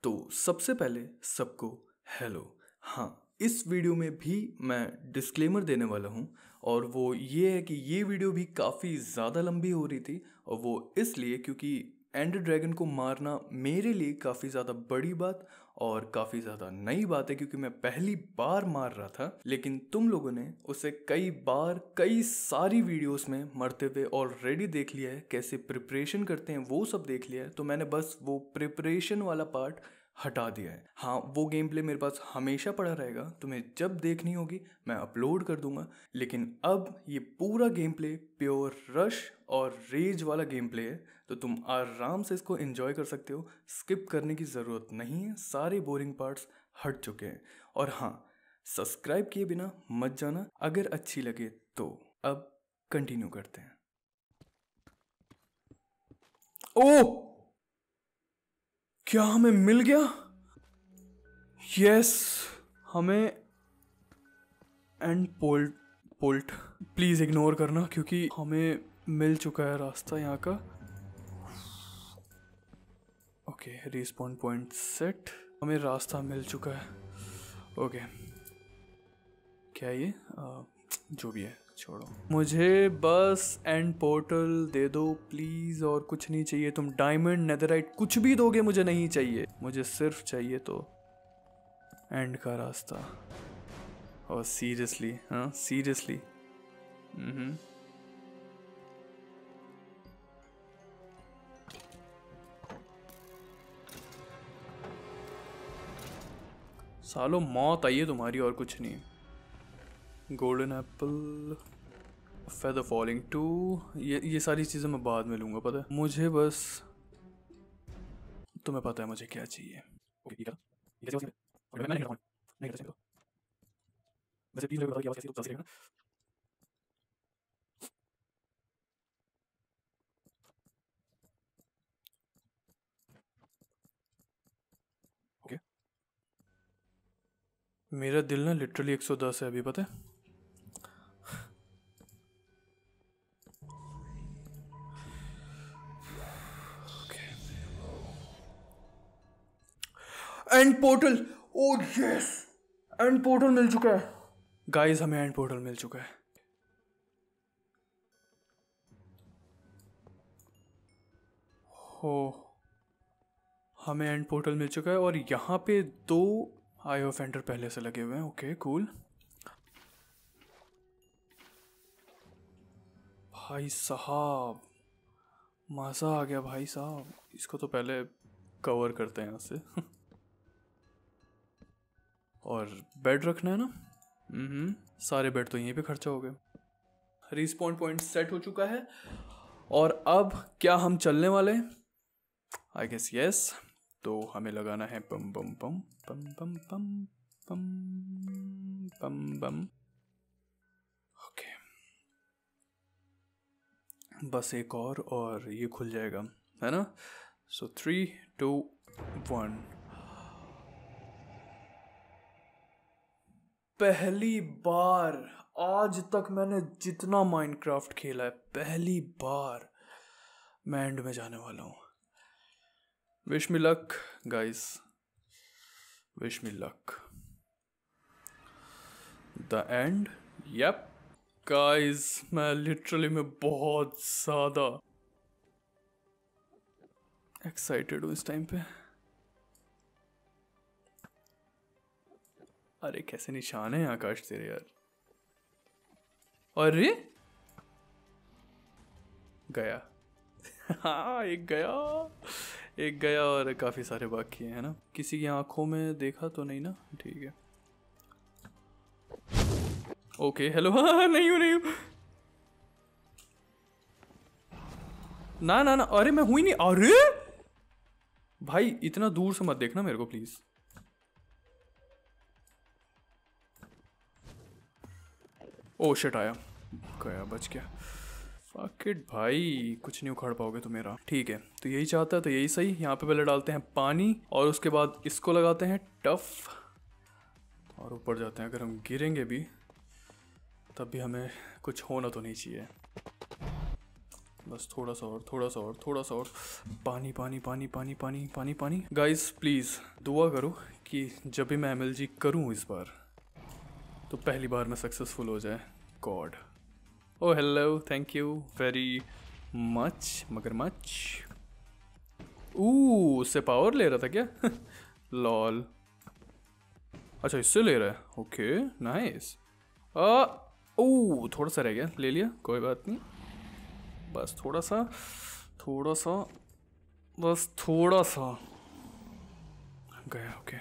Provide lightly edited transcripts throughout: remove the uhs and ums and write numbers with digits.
तो सबसे पहले सबको हेलो। हाँ, इस वीडियो में भी मैं डिस्क्लेमर देने वाला हूँ और वो ये है कि ये वीडियो भी काफ़ी ज़्यादा लंबी हो रही थी और वो इसलिए क्योंकि एंडर ड्रैगन को मारना मेरे लिए काफ़ी ज़्यादा बड़ी बात और काफ़ी ज़्यादा नई बात है क्योंकि मैं पहली बार मार रहा था, लेकिन तुम लोगों ने उसे कई बार कई सारी वीडियोस में मरते हुए ऑलरेडी देख लिया है, कैसे प्रिपरेशन करते हैं वो सब देख लिया है। तो मैंने बस वो प्रिपरेशन वाला पार्ट हटा दिया है। हाँ, वो गेम प्ले मेरे पास हमेशा पड़ा रहेगा, तुम्हें जब देखनी होगी मैं अपलोड कर दूंगा। लेकिन अब ये पूरा गेम प्ले प्योर रश और रेज वाला गेम प्ले है, तो तुम आराम से इसको एंजॉय कर सकते हो। स्किप करने की ज़रूरत नहीं है, सारे बोरिंग पार्ट्स हट चुके हैं। और हाँ, सब्सक्राइब किए बिना मत जाना अगर अच्छी लगे तो। अब कंटिन्यू करते हैं। ओह, क्या हमें मिल गया? यस, हमें एंड पोल्ट प्लीज इग्नोर करना क्योंकि हमें मिल चुका है रास्ता यहाँ का। ओके, रिस्पॉन पॉइंट सेट, हमें रास्ता मिल चुका है। ओके, क्या ये जो भी है छोड़ो, मुझे बस एंड पोर्टल दे दो प्लीज, और कुछ नहीं चाहिए। तुम डायमंड नेदरराइट कुछ भी दोगे मुझे नहीं चाहिए, मुझे सिर्फ चाहिए तो एंड का रास्ता। और सीरियसली, हाँ सीरियसली। सालों मौत आई है तुम्हारी और कुछ नहीं। गोल्डन एप्पल, फेदर फॉलिंग 2, ये सारी चीज़ें मैं बाद में लूँगा, पता है मुझे। बस तुम्हें पता है मुझे क्या चाहिए। ओके, मेरा दिल ना लिटरली 110 है अभी, पता है। End portal, oh yes, end portal मिल चुका है गाइस, हमें एंड पोर्टल मिल चुका है। हो, हमें एंड पोर्टल मिल चुका है और यहाँ पे 2 आई ऑफ एंडर पहले से लगे हुए हैं। Okay cool. भाई साहब मज़ा आ गया भाई साहब, इसको तो पहले कवर करते हैं यहाँ से। और बेड रखना है ना। सारे बेड तो यहीं पे खर्चा हो गए। रिस्पॉन पॉइंट सेट हो चुका है और अब क्या हम चलने वाले हैं? I guess yes. तो हमें लगाना है बम बम बम बम बम बम बम बम बम। ओके, बस एक और ये खुल जाएगा, है ना। सो 3 2 1। पहली बार आज तक मैंने जितना माइनक्राफ्ट खेला है, पहली बार मैं एंड में जाने वाला हूँ। Wish me luck guys, wish me luck. The end, yup guys, मैं लिटरली में बहुत ज़्यादा एक्साइटेड हूँ इस टाइम पे। अरे कैसे निशान है आकाश तेरे यार। अरे गया। हाँ एक गया और काफ़ी सारे बाकी हैं, है ना। किसी की आंखों में देखा तो नहीं ना, ठीक है। ओके हेलो, हाँ नहीं हूँ ना ना ना, अरे मैं हुई नहीं। अरे भाई इतना दूर से मत देखना मेरे को प्लीज। ओ शिट, आया गया, बच गया। फक इट भाई, कुछ नहीं उखाड़ पाओगे तो मेरा, ठीक है। तो यही चाहता है तो यही सही। यहाँ पे पहले डालते हैं पानी और उसके बाद इसको लगाते हैं टफ और ऊपर जाते हैं। अगर हम गिरेंगे भी तब भी हमें कुछ होना तो नहीं चाहिए। बस थोड़ा सा और पानी पानी पानी पानी पानी पानी पानी। गाइस प्लीज दुआ करो कि जब भी मैं एमएलजी करूं इस बार तो पहली बार में सक्सेसफुल हो जाए। God. Oh hello, thank you very much मगरमच्छ। उससे पावर ले रहा था क्या? लॉल। अच्छा इससे ले रहा है, ओके नाइस। थोड़ा सा रह गया, ले लिया कोई बात नहीं। बस थोड़ा सा बस थोड़ा सा गया। ओके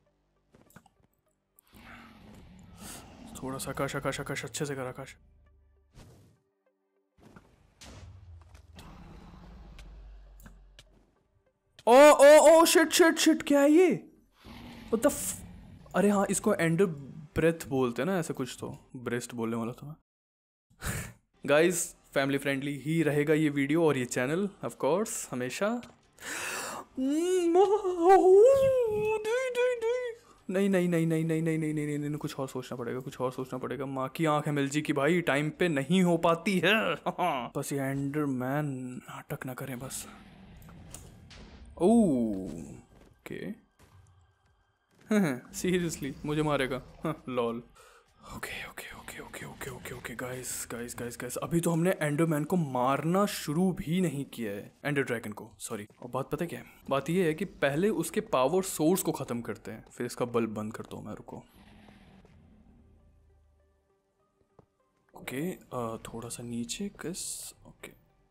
थोड़ा सा आकाश अच्छे से कर आकाश। ओ ओ ओ शिट क्या है ये? What the अरे हाँ, इसको एंडर ब्रेथ बोलते हैं ना, ऐसे कुछ तो। ब्रेस्ट बोलने वाला था मैं। गाइस फैमिली फ्रेंडली ही रहेगा ये वीडियो और ये चैनल ऑफ कोर्स हमेशा। नहीं, कुछ और सोचना पड़ेगा। माँ की आंख एमएलजी की भाई टाइम पे नहीं हो पाती है। बस ये एंडर मैन नाटक ना करें बस। ओके सीरियसली मुझे मारेगा? लॉल। ओके गाइस अभी तो हमने एंडरमैन को मारना शुरू भी नहीं किया है, एंडर ड्रैगन को, सॉरी। और बात पता क्या है? बात ये है कि पहले उसके पावर सोर्स को खत्म करते हैं, फिर इसका बल्ब बंद करता हूँ मैं, रुको। ओके थोड़ा सा नीचे कस। ओके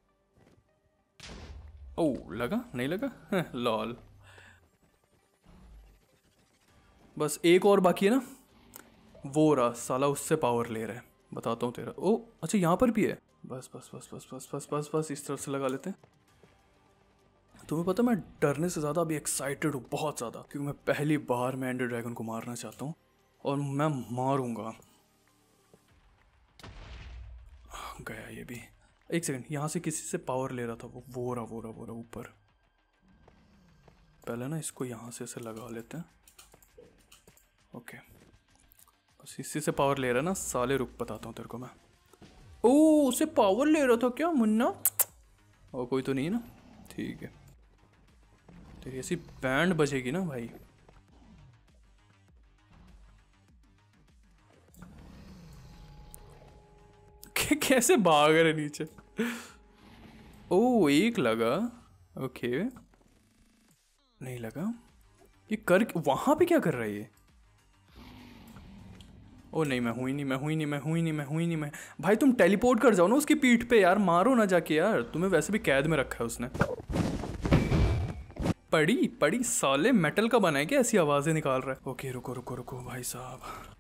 लगा नहीं लगा? लॉल। बस एक और बाकी है ना, वो रहा साला, उससे पावर ले रहा है। बताता हूँ तेरा। अच्छा यहाँ पर भी है। बस इस तरफ से लगा लेते हैं। तुम्हें पता मैं डरने से ज़्यादा अभी एक्साइटेड हूँ, बहुत ज़्यादा, क्योंकि मैं पहली बार मैं एंडर ड्रैगन को मारना चाहता हूँ और मैं मारूंगा। गया ये भी। एक सेकंड, यहाँ से किसी से पावर ले रहा था वो रहा ऊपर। पहले ना इसको यहाँ से ऐसे लगा लेते हैं। ओके बस इसी से पावर ले रहा है ना साले, रुक बताता हूँ तेरे को मैं। उसे पावर ले रहा था क्या मुन्ना? और कोई तो नहीं ना, ठीक है। तेरी ऐसी बैंड बजेगी ना भाई। कैसे भाग रहे नीचे? एक लगा। ओके नहीं लगा। ये कर वहां पे क्या कर रहा है ये? नहीं मैं हुई नहीं। भाई तुम टेलीपोर्ट कर जाओ ना उसकी पीठ पे यार, मारो ना जाके यार, तुम्हें वैसे भी कैद में रखा है उसने। पड़ी साले, मेटल का बना है क्या, ऐसी आवाजें निकाल रहा है? ओके रुको भाई साहब।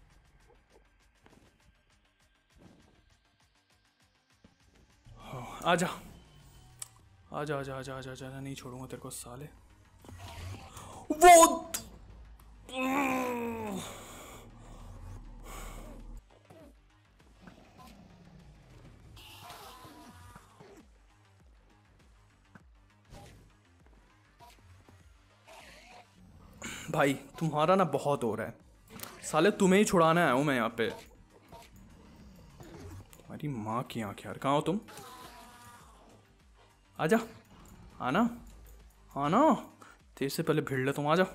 आजा नहीं छोड़ूंगा तेरे को साले। वो भाई तुम्हारा ना बहुत हो रहा है साले, तुम्हें ही छुड़ाना आया हूँ मैं यहाँ पे। तुम्हारी माँ की आंख यार, कहाँ हो तुम? आजा, आना तेरे से पहले भिड़ ले तुम, आजा।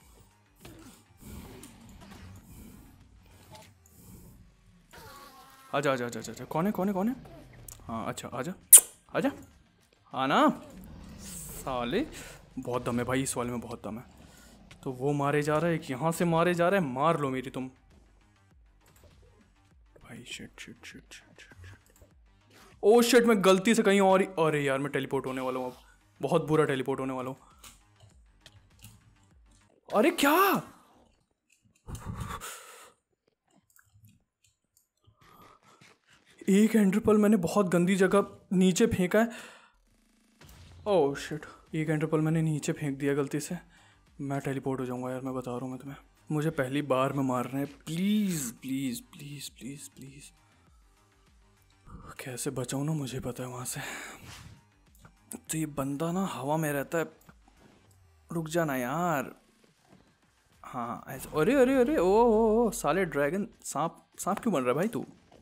आजा कौन है? हाँ अच्छा आजा आना। साले बहुत दम है भाई, इस वाले में बहुत दम है। तो वो मारे जा रहा है, एक यहाँ से मारे जा रहा है, मार लो मेरी तुम भाई। शिट शिट मैं गलती से कहीं और ही, अरे यार मैं टेलीपोर्ट होने वाला हूँ अब, बहुत बुरा टेलीपोर्ट होने वाला हूँ। अरे क्या? एक एंडरपल मैंने बहुत गंदी जगह नीचे फेंका है। ओह शिट, एक एंडरपल मैंने नीचे फेंक दिया गलती से। मैं टेलीपोर्ट हो जाऊंगा यार, मैं बता रहा हूँ मैं तुम्हें। मुझे पहली बार में मार रहे हैं, प्लीज। कैसे बचाऊँ ना, मुझे पता है वहाँ से। तो ये बंदा ना हवा में रहता है, रुक जाना यार। हाँ ऐसे, अरे ओ साले ड्रैगन, सांप क्यों बन रहा है भाई तू?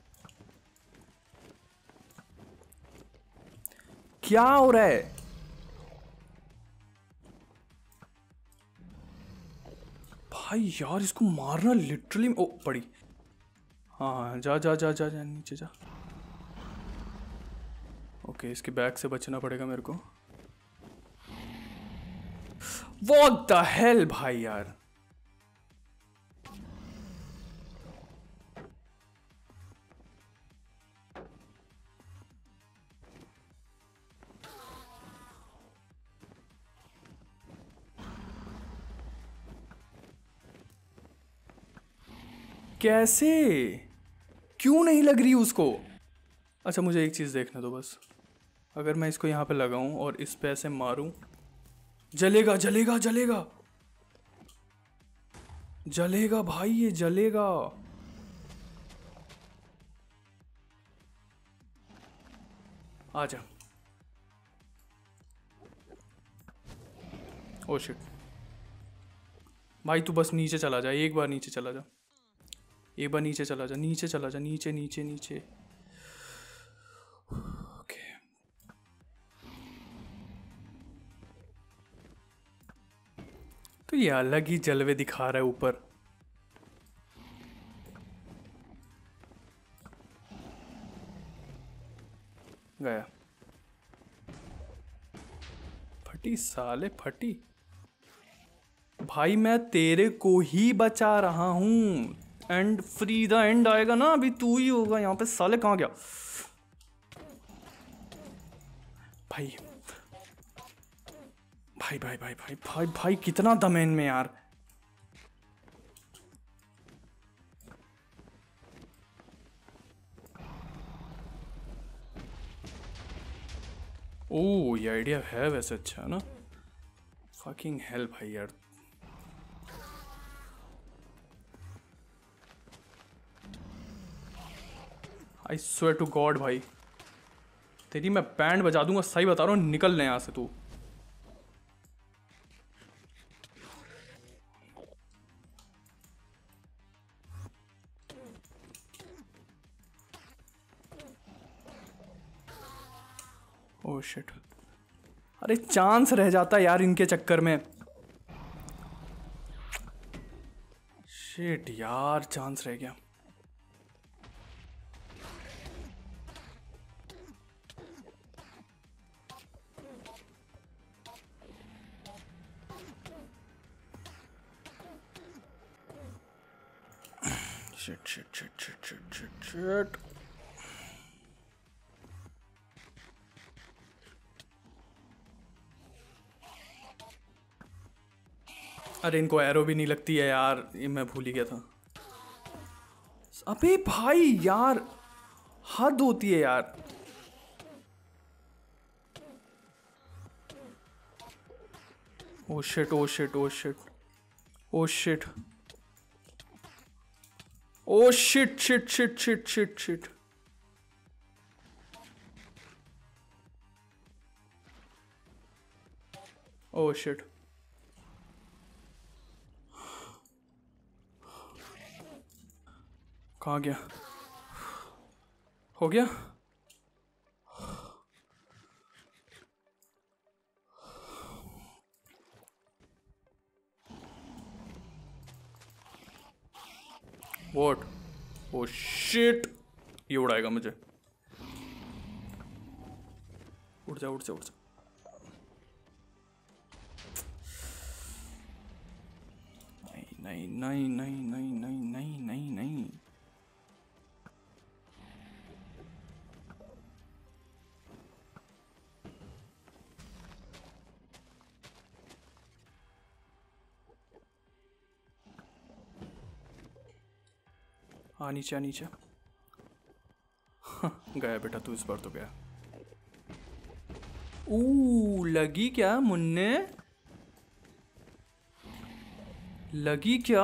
क्या हो रहा है? भाई यार इसको मारना लिटरली। ओ पड़ी। हाँ जा जा जा जा जा नीचे जा। ओके इसके बैक से बचना पड़ेगा मेरे को। व्हाट द हेल भाई यार। कैसे, क्यों नहीं लग रही उसको? अच्छा मुझे एक चीज़ देखने दो बस। अगर मैं इसको यहाँ पे लगाऊं और इस पे ऐसे मारूं, जलेगा जलेगा जलेगा जलेगा भाई, ये जलेगा। आजा। ओ शिट भाई तू बस नीचे चला जा, एक बार नीचे चला जा, एक बार नीचे चला जा, नीचे चला जा, नीचे नीचे नीचे। ओके तो ये अलग ही जलवे दिखा रहा है ऊपर। गया। फटी साले फटी। भाई मैं तेरे को ही बचा रहा हूं। एंड फ्री द एंड आएगा ना, अभी तू ही होगा यहाँ पे। साले कहाँ गया भाई? भाई भाई भाई भाई भाई भाई कितना दम है इनमें यार। ओ ये आइडिया है वैसे अच्छा है ना। फकिंग हेल भाई यार। आई स्वेयर टू गॉड भाई तेरी मैं बैंड बजा दूंगा, सही बता रहा हूँ। निकल ले यहाँ से तू। ओह शिट, अरे चांस रह जाता यार इनके चक्कर में। शिट यार चांस रह गया। Shit shit shit shit shit shit shit. अरे इनको एरो भी नहीं लगती है यार, ये मैं भूल ही गया था। अबे भाई यार हद होती है यार। Oh shit oh shit oh shit oh shit oh shit shit shit shit shit shit. Oh shit कहाँ गया? हो गया? What? Oh shit! ये उड़ाएगा मुझे। उड़ जा उड़ जा उड़ जा। नहीं नहीं नहीं नहीं नहीं नहीं नहीं नहीं। हाँ नीचे नीचे। गया बेटा तू, इस बार तो गया। लगी क्या मुन्ने? लगी क्या?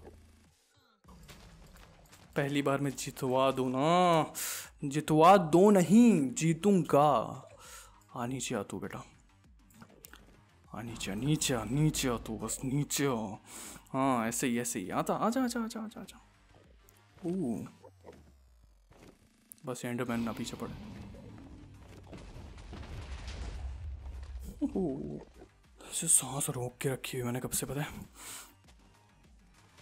पहली बार में जितवा दो ना, जितवा दो नहीं जीतूंगा। आ नीचे आ तू बेटा, आ नीचे नीचे नीचे आ तू, बस नीचे आ। हाँ ऐसे ही आता। आजा आजा आजा आजा आजा। बस एंडरमैन ना पीछे पड़े। सांस रोक के रखी हुई मैंने कब से, पता है?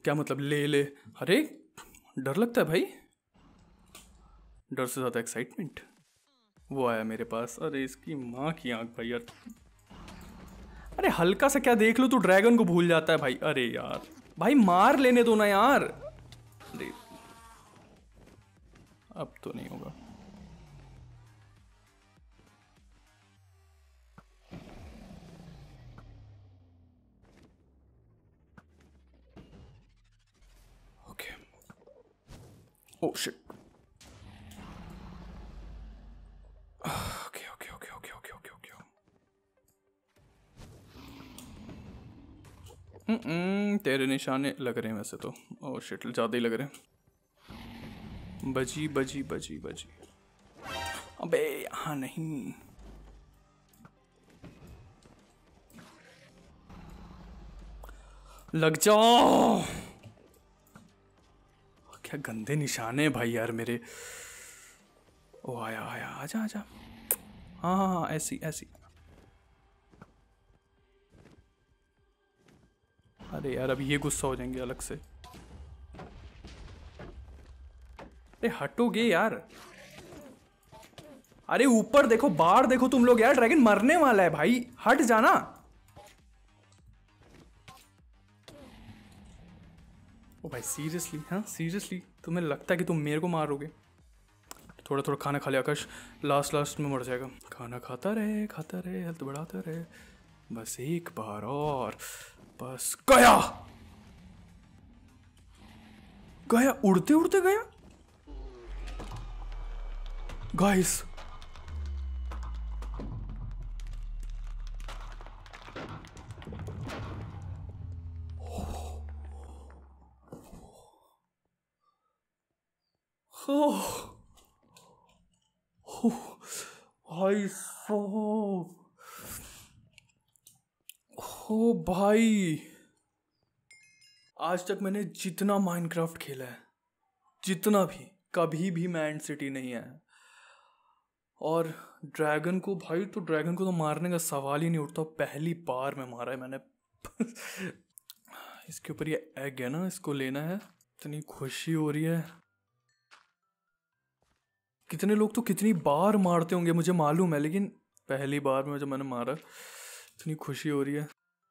क्या मतलब ले ले? अरे डर लगता है भाई, डर से ज़्यादा एक्साइटमेंट। वो आया मेरे पास, अरे इसकी माँ की आंख भाई यार। अरे हल्का सा क्या देख लो, तू ड्रैगन को भूल जाता है भाई। अरे यार भाई मार लेने दो ना यार। अरे अब तो नहीं होगा। Okay oh shit. Okay okay okay okay okay okay okay. तेरे निशाने लग रहे हैं वैसे तो। ओ शिट ज़्यादा ही लग रहे हैं। बजी बजी बजी बजी। अबे यहाँ नहीं। लग जाओ। क्या गंदे निशाने भाई यार मेरे। ओ आया आया, आजा आजा। हाँ हाँ हाँ, ऐसी ऐसी। अरे यार अब ये गुस्सा हो जाएंगे अलग से। अरे हटोगे यार। अरे ऊपर देखो, बाहर देखो तुम लोग यार, ड्रैगन मरने वाला है भाई, हट जाना। ओ भाई सीरियसली, हाँ सीरियसली तुम्हें लगता है कि तुम मेरे को मारोगे? थोड़ा थोड़ा खाना खा लिया आकाश, लास्ट लास्ट में मर जाएगा। खाना खाता रहे, हेल्थ बढ़ाता रहे। बस एक बार और, बस गया गया, उड़ते उड़ते गया गाइस। भाई हो भाई, आज तक मैंने जितना माइनक्राफ्ट खेला है, जितना भी, कभी भी मैं एंड सिटी नहीं आया। और ड्रैगन को भाई, तो ड्रैगन को तो मारने का सवाल ही नहीं उठता, पहली बार में मारा है मैंने। इसके ऊपर ये एग है ना, इसको लेना है। इतनी खुशी हो रही है। कितने लोग तो कितनी बार मारते होंगे मुझे मालूम है, लेकिन पहली बार में जब मैंने मारा, इतनी खुशी हो रही है।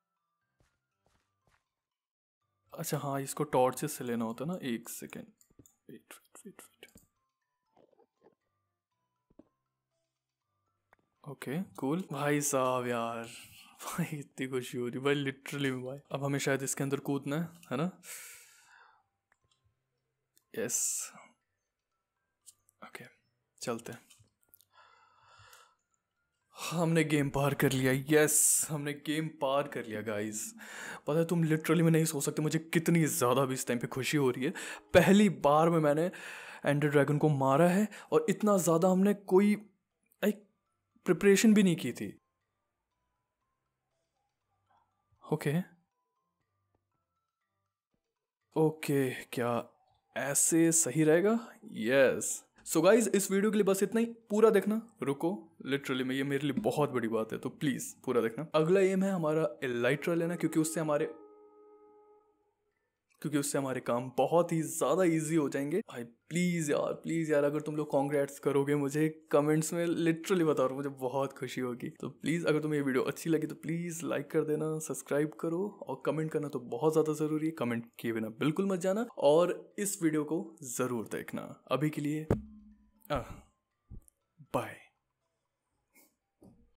अच्छा हाँ, इसको टॉर्चेस से लेना होता है ना। एक second, wait wait wait wait. Okay cool भाई साहब यार। भाई इतनी खुशी हो रही भाई, लिटरली भाई। अब हमें शायद इसके अंदर कूदना है ना? यस ओके चलते हैं। हमने गेम पार कर लिया। यस हमने गेम पार कर लिया गाइस। पता है तुम लिटरली में नहीं सोच सकते मुझे कितनी ज़्यादा भी इस टाइम पे खुशी हो रही है। पहली बार में मैंने एंडर ड्रैगन को मारा है, और इतना ज़्यादा हमने कोई एक प्रिपरेशन भी नहीं की थी। ओके ओके, क्या ऐसे सही रहेगा? यस। सो गाइज इस वीडियो के लिए बस इतना ही। पूरा देखना, रुको लिटरली में ये मेरे लिए बहुत बड़ी बात है, तो प्लीज पूरा देखना। अगला एम है हमारा एलाइट्रा लेना, क्योंकि उससे हमारे काम बहुत ही ज़्यादा इजी हो जाएंगे। भाई प्लीज़ यार अगर तुम लोग कॉन्ग्रेट्स करोगे मुझे कमेंट्स में, लिटरली बता रहा हूँ, मुझे बहुत खुशी होगी। तो प्लीज़ अगर तुम्हें ये वीडियो अच्छी लगी तो प्लीज़ लाइक कर देना, सब्सक्राइब करो, और कमेंट करना तो बहुत ज़्यादा ज़रूरी है। कमेंट किए बिना बिल्कुल मत जाना, और इस वीडियो को ज़रूर देखना। अभी के लिए